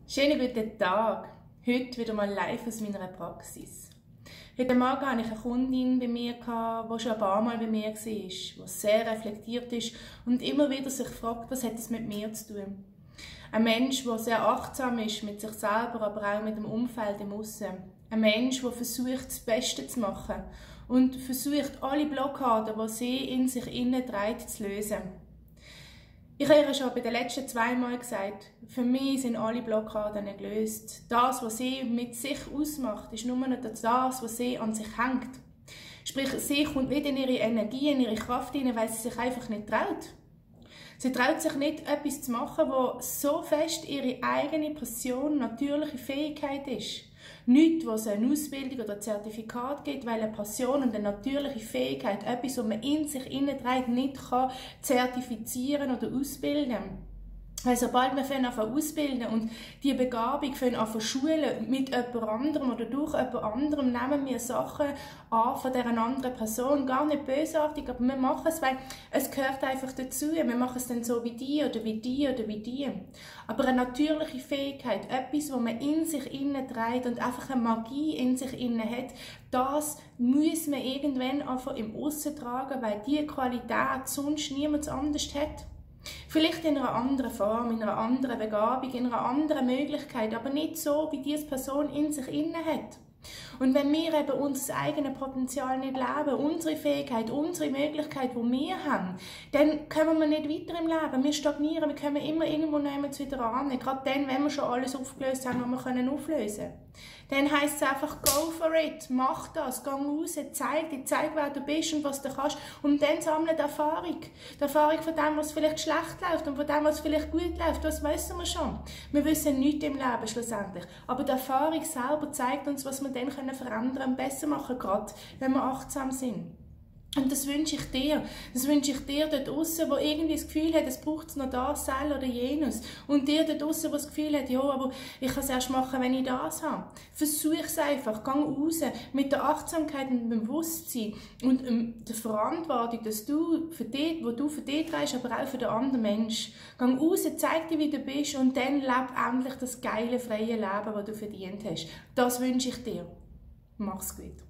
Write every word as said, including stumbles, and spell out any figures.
Schönen guten Tag. Heute wieder mal live aus meiner Praxis. Heute Morgen hatte ich eine Kundin bei mir, die schon ein paar Mal bei mir war, die sehr reflektiert ist und immer wieder sich fragt, was hat es mit mir zu tun. Ein Mensch, der sehr achtsam ist mit sich selber, aber auch mit dem Umfeld im Aussen. Ein Mensch, der versucht, das Beste zu machen und versucht, alle Blockaden, die sie in sich innen trägt, zu lösen. Ich habe ihr schon bei den letzten zwei Mal gesagt, für mich sind alle Blockaden gelöst. Das, was sie mit sich ausmacht, ist nur noch das, was sie an sich hängt. Sprich, sie kommt nicht in ihre Energie, in ihre Kraft hinein, weil sie sich einfach nicht traut. Sie traut sich nicht, etwas zu machen, was so fest ihre eigene Passion, natürliche Fähigkeit ist. Nichts, was eine Ausbildung oder ein Zertifikat gibt, weil eine Passion und eine natürliche Fähigkeit, etwas, was man in sich hineinträgt, nicht kann zertifizieren oder ausbilden kann. Weil sobald wir anfangen ausbilden und die Begabung anfangen schulen mit jemand anderem oder durch jemand anderem, nehmen wir Sachen an von dieser anderen Person. Gar nicht bösartig, aber wir machen es, weil es gehört einfach dazu. Wir machen es dann so wie die oder wie die oder wie die. Aber eine natürliche Fähigkeit, etwas, was man in sich innen trägt und einfach eine Magie in sich innen hat, das muss man irgendwann einfach im Aussen tragen, weil diese Qualität sonst niemand anders hat. Vielleicht in einer anderen Form, in einer anderen Begabung, in einer anderen Möglichkeit, aber nicht so, wie diese Person in sich inne hat. Und wenn wir eben unser eigenes Potenzial nicht leben, unsere Fähigkeit, unsere Möglichkeit, die wir haben, dann kommen wir nicht weiter im Leben. Wir stagnieren, wir kommen immer irgendwo wieder an. Gerade dann, wenn wir schon alles aufgelöst haben, was wir auflösen können. Dann heisst es einfach, go for it, mach das, geh raus, zeig dir, zeig, wer du bist und was du kannst. Und dann sammle die Erfahrung. Die Erfahrung von dem, was vielleicht schlecht läuft und von dem, was vielleicht gut läuft, das wissen wir schon. Wir wissen nichts im Leben schlussendlich. Aber die Erfahrung selber zeigt uns, was wir dann verändern können und besser machen, gerade wenn wir achtsam sind. Und das wünsche ich dir. Das wünsche ich dir dort draussen, wo irgendwie das Gefühl hat, es braucht noch das, das oder jenes. Und dir dort draussen, wo das Gefühl hat, ja, aber ich kann es erst machen, wenn ich das habe. Versuch es einfach. Geh raus mit der Achtsamkeit und dem Bewusstsein und ähm, der Verantwortung, dass du für dich, wo du für dich trägst, aber auch für den anderen Menschen. Geh raus, zeig dir, wie du bist und dann leb endlich das geile, freie Leben, das du verdient hast. Das wünsche ich dir. Mach's gut.